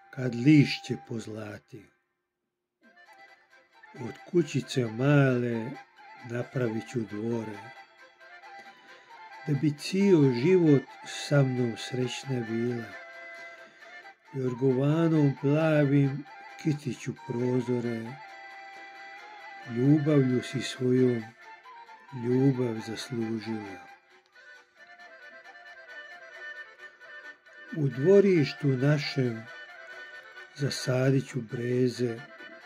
kad lišće pozlati. Od kućice male napravit ću dvore, da bi cijel život sa mnom srećna bila. Jorgovanom plavim kitiću prozore, ljubavlju si svojom ljubav zaslužila. U dvorištu našem zasadit ću breze,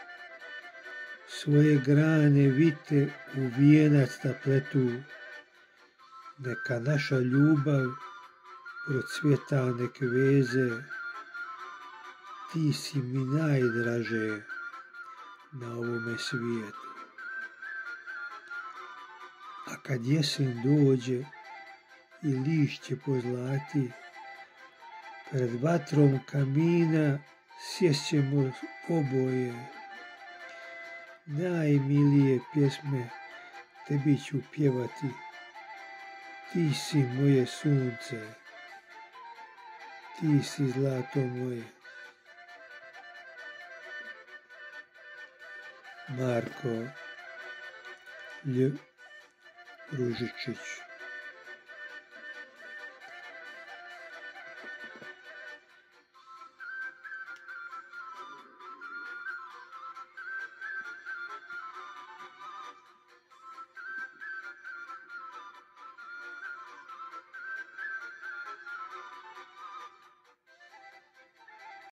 svoje grane vite u vijenac napletu, neka naša ljubav procvjeta nek veze, ti si mi najdraže na ovome svijetu. A kad jesen dođe i lišće pozlati, pred vatrom kamina sješćemo oboje, najmilije pjesme tebi ću pjevati, ti si moje sunce, ti si zlato moje. Marko Ružičić.